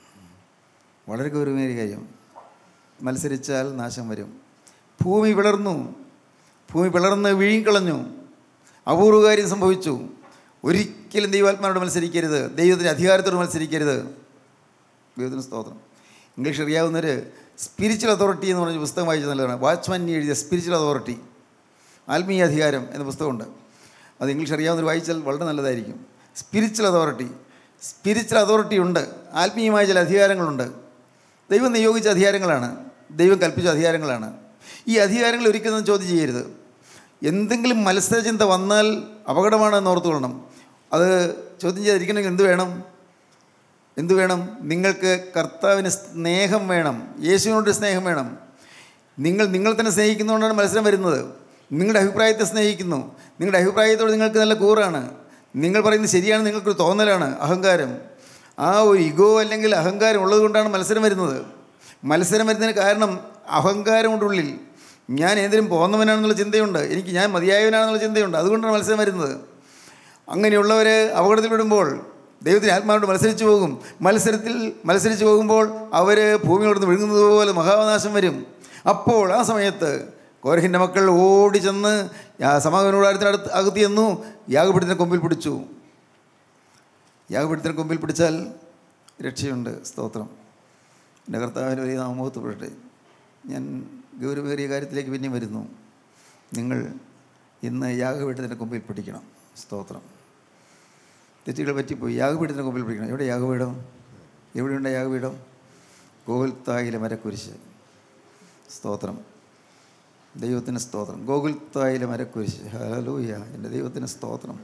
വളരെ ഗൗരവമേറിയ കാര്യം. മത്സരിച്ചാൽ നാശം വരും. ഭൂമി പിളർന്നു, ഭൂമി പിളർന്ന് വിഴുങ്ങിക്കളഞ്ഞു. അപൂർവ കാര്യം സംഭവിച്ചു. ഒരിക്കലും ദൈവാത്മാരോട് മത്സരിക്കരുത്, ദൈവത്തിൻ്റെ അധികാരത്തോട് മത്സരിക്കരുത്. ദൈവത്തിന് സ്തോത്രം. ഇംഗ്ലീഷ് അറിയാവുന്നവർ സ്പിരിച്വൽ അതോറിറ്റി എന്ന് പറഞ്ഞ പുസ്തകം വായിച്ചത് നല്ലതാണ്. വാച്ച്മാൻ എഴുതിയ സ്പിരിച്വൽ അതോറിറ്റി, ആത്മീയ അധികാരം എന്ന പുസ്തകമുണ്ട്. അത് ഇംഗ്ലീഷ് അറിയാവുന്നവർ വായിച്ചാൽ വളരെ നല്ലതായിരിക്കും. സ്പിരിച്വൽ അതോറിറ്റി, സ്പിരിച്വൽ അതോറിറ്റി ഉണ്ട്. ആത്മീയമായ ചില അധികാരങ്ങളുണ്ട്. ദൈവം നിയോഗിച്ച അധികാരങ്ങളാണ്, ദൈവം കൽപ്പിച്ച അധികാരങ്ങളാണ്. ഈ അധികാരങ്ങൾ ഒരിക്കലും ചോദ്യം ചെയ്യരുത്. എന്തെങ്കിലും മത്സരചിന്ത വന്നാൽ അപകടമാണെന്ന് ഓർത്തുകൊള്ളണം. അത് ചോദ്യം ചെയ്തിരിക്കണമെങ്കിൽ എന്ത് വേണം? എന്തു വേണം? നിങ്ങൾക്ക് കർത്താവിന് സ്നേഹം വേണം, യേശുവിനോട് സ്നേഹം വേണം. നിങ്ങൾ നിങ്ങൾ തന്നെ സ്നേഹിക്കുന്നതുകൊണ്ടാണ് മത്സരം വരുന്നത്. നിങ്ങളുടെ അഭിപ്രായത്തെ സ്നേഹിക്കുന്നു, നിങ്ങളുടെ അഭിപ്രായത്തോട് നിങ്ങൾക്ക് നല്ല കൂറാണ്, നിങ്ങൾ പറയുന്നത് ശരിയാണ്, നിങ്ങൾക്കൊരു തോന്നലാണ്, അഹങ്കാരം. ആ ഒരു ഇഗോ അല്ലെങ്കിൽ അഹങ്കാരം ഉള്ളത് കൊണ്ടാണ് മത്സരം വരുന്നത്. മത്സരം വരുന്നതിന് കാരണം അഹങ്കാരം കൊണ്ടുള്ളിൽ ഞാൻ ഏതെങ്കിലും പോന്നവനാണെന്നുള്ള ചിന്തയുണ്ട്, എനിക്ക് ഞാൻ മതിയായവനാണെന്നുള്ള ചിന്തയുണ്ട്. അതുകൊണ്ടാണ് മത്സരം വരുന്നത്. അങ്ങനെയുള്ളവർ അപകടത്തിൽപ്പെടുമ്പോൾ ദൈവത്തിന് ആത്മാവിനോട് മത്സരിച്ച് പോകും. മത്സരത്തിൽ മത്സരിച്ച് പോകുമ്പോൾ അവർ ഭൂമിയോട് വിഴുങ്ങുന്നത് പോലെ മഹാനാശം വരും. അപ്പോൾ ആ സമയത്ത് കോരഹിൻ്റെ മക്കൾ ഓടി ചെന്ന് സമാഗമനകൂടാരത്തിനടുത്ത് അകത്ത് ചെന്നു, യാഗപീഠത്തിൻ്റെ കൊമ്പിൽ പിടിച്ചു. യാഗപീഠത്തിൻ്റെ കൊമ്പിൽ പിടിച്ചാൽ രക്ഷയുണ്ട്. സ്തോത്രം. എൻ്റെ കർത്താവിൻ്റെ വലിയ നാമമഹത്വപ്പെടട്ടെ. ഞാൻ ഗൗരവമേറിയ കാര്യത്തിലേക്ക് പിന്നെയും വരുന്നു. നിങ്ങൾ ഇന്ന് യാഗപീഠത്തിൻ്റെ കൊമ്പിൽ പിടിക്കണം. സ്തോത്രം. തെറ്റുകൾ പറ്റിപ്പോയി. യാഗപീഠത്തിൻ്റെ കൊമ്പിൽ പിടിക്കണം. എവിടെ യാഗപീഠം? എവിടെയുണ്ട് യാഗപീഠം? ഗോകുൽത്തായിലെ മരക്കുരിശ്. സ്തോത്രം. ദൈവത്തിന് സ്തോത്രം. ഗോകുൽത്തായിലെ മരക്കുരിശ്. ഹല്ലേലൂയ. എൻ്റെ ദൈവത്തിന് സ്തോത്രം.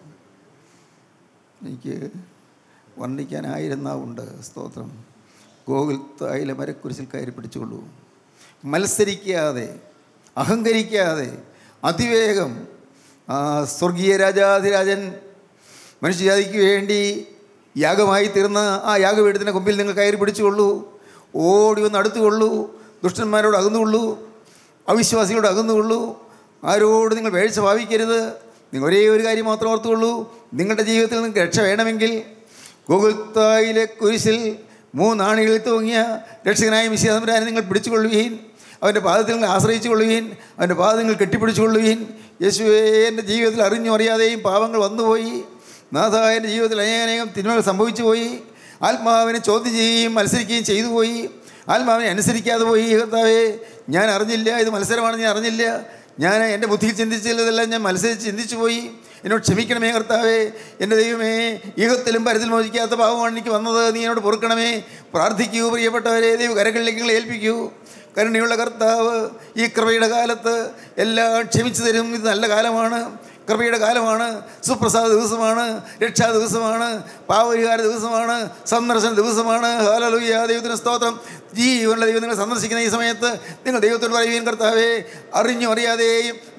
എനിക്ക് വർണ്ണിക്കാനായിരുന്നാവുണ്ട്. സ്തോത്രം. ഗോകുൽത്തായിലെ മരക്കുരിശിൽ കയറി പിടിച്ചുകൊള്ളൂ. മത്സരിക്കാതെ, അഹങ്കരിക്കാതെ, അതിവേഗം ആ സ്വർഗീയ രാജാധിരാജൻ മനുഷ്യജാതിക്ക് വേണ്ടി യാഗമായി തീർന്ന ആ യാഗപീഠത്തിൻ്റെ കൊമ്പിൽ നിങ്ങൾ കയറി പിടിച്ചുകൊള്ളൂ. ഓടി വന്ന് അടുത്തുകൊള്ളൂ. ദുഷ്ടന്മാരോട് അകന്നുകൊള്ളൂ, അവിശ്വാസികളോട് അകന്നുകൊള്ളൂ. ആരോട് നിങ്ങൾ വേഴ്ച ഭാവിക്കരുത്. നിങ്ങൾ ഒരേ ഒരു കാര്യം മാത്രം ഓർത്തുകൊള്ളൂ. നിങ്ങളുടെ ജീവിതത്തിൽ നിങ്ങൾക്ക് രക്ഷ വേണമെങ്കിൽ ഗോകുൽത്തായിലെ കുരിശിൽ മൂന്നാണികളിൽ തൂങ്ങിയ രക്ഷകനായ മിശിഹാ തമ്പുരാനെ നിങ്ങൾ പിടിച്ചുകൊള്ളുകയും അവൻ്റെ പാദത്തിൽ നിങ്ങൾ ആശ്രയിച്ചു കൊള്ളുകയും അവൻ്റെ പാദം നിങ്ങൾ കെട്ടിപ്പിടിച്ചു കൊള്ളുകയും യേശുവേ, എൻ്റെ ജീവിതത്തിൽ അറിഞ്ഞും അറിയാതെയും പാപങ്ങൾ വന്നുപോയി, നാഥ എൻ്റെ ജീവിതത്തിൽ അനേകം തിന്മകൾ സംഭവിച്ചു പോയി, ആത്മാവിനെ ചോദ്യം ചെയ്യുകയും മത്സരിക്കുകയും ചെയ്തു പോയി, ആത്മാവിനെ അനുസരിക്കാതെ പോയി. കർത്താവേ, ഞാൻ അറിഞ്ഞില്ല, ഇത് മത്സരമാണെന്ന് ഞാൻ അറിഞ്ഞില്ല, ഞാൻ എൻ്റെ ബുദ്ധിയിൽ ചിന്തിച്ചതെല്ലാം ഞാൻ മത്സരിച്ച് ചിന്തിച്ചു പോയി, എന്നോട് ക്ഷമിക്കണമേ കർത്താവേ. എൻ്റെ ദൈവമേ, ഈഹത്തിലും പരത്തിൽ മോചിക്കാത്ത പാപമാണ് എനിക്ക് വന്നത്, നീ എന്നോട് പൊറുക്കണമേ. പ്രാർത്ഥിക്കൂ പ്രിയപ്പെട്ടവരെ, ദൈവ കരങ്ങളിലേക്ക് നിങ്ങൾ ഏൽപ്പിക്കൂ. കരുണയുള്ള കർത്താവ് ഈ കൃപയുടെ കാലത്ത് എല്ലാം ക്ഷമിച്ചു തരും. ഇത് നല്ല കാലമാണ്, കൃപയുടെ കാലമാണ്, സുപ്രസാദ ദിവസമാണ്, രക്ഷാ ദിവസമാണ്, പാപപരിഹാര ദിവസമാണ്, സന്ദർശന ദിവസമാണ്. ഹല്ലേലൂയ. ദൈവത്തിന് സ്തോത്രം. ജീവനുള്ള ദൈവം നിങ്ങൾ സന്ദർശിക്കുന്ന ഈ സമയത്ത് നിങ്ങൾ ദൈവത്തോട് പറയുകയും കർത്താവേ, അറിഞ്ഞും അറിയാതെയും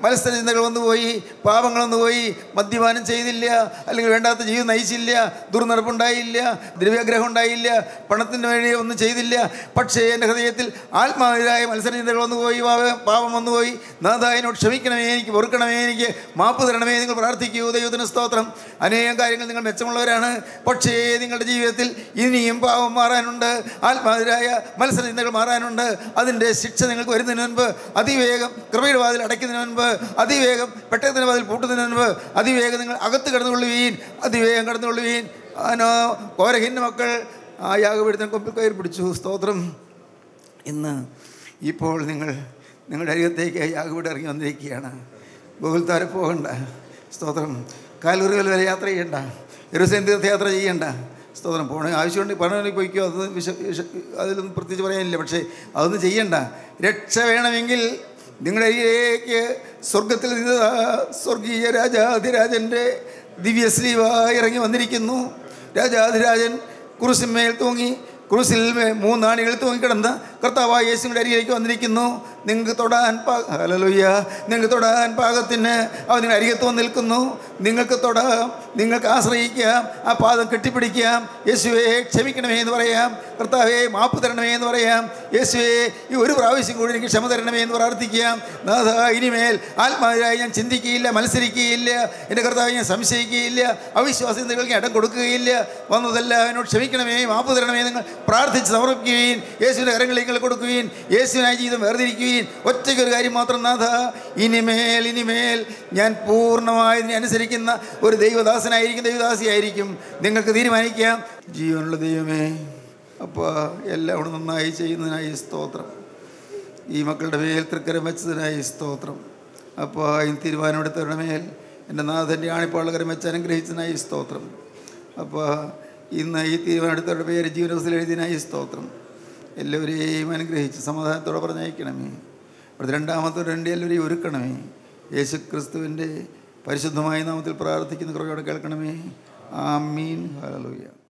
മത്സരചിന്തകൾ വന്നുപോയി, പാപങ്ങൾ വന്നുപോയി, മദ്യപാനം ചെയ്തില്ല, അല്ലെങ്കിൽ വേണ്ടാത്ത ജീവിതം നയിച്ചില്ല, ദുർനടപ്പുണ്ടായില്ല, ദ്രവ്യാഗ്രഹം ഉണ്ടായില്ല, പണത്തിൻ്റെ വേണ്ടി ഒന്നും ചെയ്തില്ല. പക്ഷേ എൻ്റെ ഹൃദയത്തിൽ ആത്മാവിലായ മത്സരചിന്തകൾ വന്നുപോയി, പാപം വന്നുപോയി. നാഥാ, എന്നോട് ക്ഷമിക്കണമേ, എനിക്ക് പൊറുക്കണമേ, എനിക്ക് മാപ്പ് തരണമേ. നിങ്ങൾ പ്രാർത്ഥിക്കൂ. ദൈവത്തിന് സ്തോത്രം. അനേകം കാര്യങ്ങൾ നിങ്ങൾ മെച്ചമുള്ളവരാണ്. പക്ഷേ നിങ്ങളുടെ ജീവിതത്തിൽ ഇനിയും പാപം മാറാനുണ്ട്, ആത്മാവിലായ മത്സരചിന്തകൾ മാറാനുണ്ട്. അതിൻ്റെ ശിക്ഷ നിങ്ങൾക്ക് വരുന്നതിന് മുൻപ് അതിവേഗം കൃപയുടെ വാതിൽ അടയ്ക്കുന്നതിന് മുൻപ്, അതിവേഗം പെട്ടകത്തിൻ്റെ വാതിൽ പൂട്ടുന്നതിന് മുൻപ്, അതിവേഗം നിങ്ങൾ അകത്ത് കടന്നുകൊള്ളുവീൻ, അതിവേഗം കടന്നുകൊള്ളുവീൻ. ആനോ കോരഹിൻ്റെ മക്കൾ ആ യാഗപീഠത്തിന് കൊമ്പിൽ കയറി പിടിച്ചു. സ്തോത്രം. ഇന്ന് ഇപ്പോൾ നിങ്ങൾ നിങ്ങളുടെ അരികത്തേക്ക് യാഗപീഠം ഇറങ്ങി വന്നിരിക്കുകയാണ്. ഗോകുൽത്താരെ പോകണ്ട. സ്തോത്രം. കാൽവറികൾ വരെ യാത്ര ചെയ്യണ്ട, യെരൂശലേം തീർത്ഥയാത്ര ചെയ്യണ്ട. സ്തോത്രം. പോകണ ആവശ്യമുണ്ട് പണത്തിൽ പോയിക്കോ, അത് വിശ വിശ അതിലൊന്നും പ്രത്യേകിച്ച് പറയാനില്ല. പക്ഷേ അതൊന്നും ചെയ്യണ്ട. രക്ഷ വേണമെങ്കിൽ നിങ്ങളുടെ അരികിലേക്ക് സ്വർഗത്തിൽ നിന്ന് സ്വർഗീയ രാജാധിരാജൻ്റെ ദിവ്യശ്രീവായി ഇറങ്ങി വന്നിരിക്കുന്നു. രാജാധിരാജൻ കുരിശിന്മേൽ തൂങ്ങി, ക്രൂസിൽ മൂന്നാണികൾ തൂങ്ങിക്കിടന്ന് കർത്താവായ യേശുവിൻ്റെ അരികിലേക്ക് വന്നിരിക്കുന്നു. നിങ്ങൾക്ക് തൊടാൻ പാ ഹല്ലേലൂയ നിങ്ങൾക്ക് തൊടാൻ പാകത്തിന് അവൻ നിങ്ങൾ അരികത്ത് വന്ന് നിൽക്കുന്നു. നിങ്ങൾക്ക് തൊടാം, നിങ്ങൾക്ക് ആശ്രയിക്കാം, ആ പാദം കെട്ടിപ്പിടിക്കാം. യേശുവേ ക്ഷമിക്കണമേ എന്ന് പറയാം. കർത്താവേ മാപ്പ് തരണമേ എന്ന് പറയാം. യേശുവേ ഈ ഒരു പ്രാവശ്യം കൂടി എനിക്ക് ക്ഷമ തരണമേ എന്ന് പ്രാർത്ഥിക്കാം. നാഥാ, ഇനിമേൽ ആത്മാവിനായി ഞാൻ ചിന്തിക്കുകയില്ല, മത്സരിക്കുകയില്ല. എൻ്റെ കർത്താവ് ഞാൻ സംശയിക്കുകയില്ല, അവിശ്വാസങ്ങൾക്ക് ഇടം കൊടുക്കുകയില്ല. വന്നതല്ല എന്നോട് ക്ഷമിക്കണമേ, മാപ്പ് തരണമേ നിങ്ങൾ പ്രാർത്ഥിച്ച് സമർപ്പിക്കുകയും യേശുവിൻ്റെ കരങ്ങളിലേക്ക് കൊടുക്കുകയും യേശുവിനായി ജീവിതം വേർതിരിക്കുകയും. ഒറ്റയ്ക്കൊരു കാര്യം മാത്രം, നാഥ, ഇനിമേൽ ഇനിമേൽ ഞാൻ പൂർണ്ണമായി ഇതിനെ അനുസരിക്കുന്ന ഒരു ദൈവദാസനായിരിക്കും, ദൈവദാസിയായിരിക്കും. നിങ്ങൾക്ക് തീരുമാനിക്കാം. ജീവനുള്ള ദൈവമേ, അപ്പോൾ എല്ലാം അവിടെ നന്നായി ചെയ്യുന്നതിനായി സ്തോത്രം. ഈ മക്കളുടെ മേൽ തൃക്കരം വെച്ചതിനായി സ്തോത്രം. അപ്പോൾ ഈ തീരുമാനമെടുത്തവരുടെ മേൽ എൻ്റെ നാഥൻ്റെ ആണിപ്പാളുടെ കരം വെച്ച് അനുഗ്രഹിച്ചതിനായി സ്തോത്രം. അപ്പോൾ ഇന്ന് ഈ തീരുമാനമെടുത്തവരുടെ പേര് ജീവനത്തിൽ എഴുതിയതിനായി സ്തോത്രം. എല്ലാവരെയും അനുഗ്രഹിച്ച് സമാധാനത്തോടെ പറഞ്ഞയക്കണമേ. അവിടുത്തെ രണ്ടാമത്തോടെ രണ്ട് എല്ലാവരെയും ഒരുക്കണമേ. യേശു ക്രിസ്തുവിൻ്റെ പരിശുദ്ധമായ നാമത്തിൽ പ്രാർത്ഥിക്കുന്ന കൃപയോടെ കേൾക്കണമേ. ആമീൻ. ഹല്ലേലൂയ.